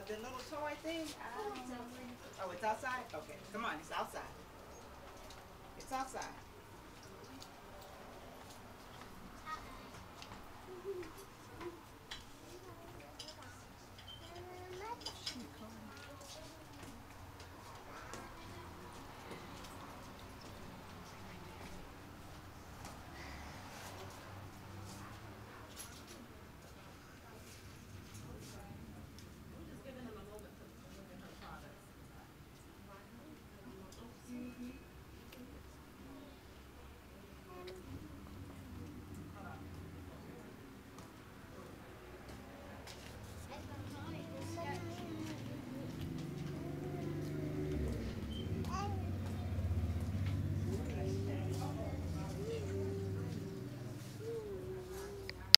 the little toy thing? Oh, it's outside. Oh, it's outside? Okay, come on, it's outside. It's outside.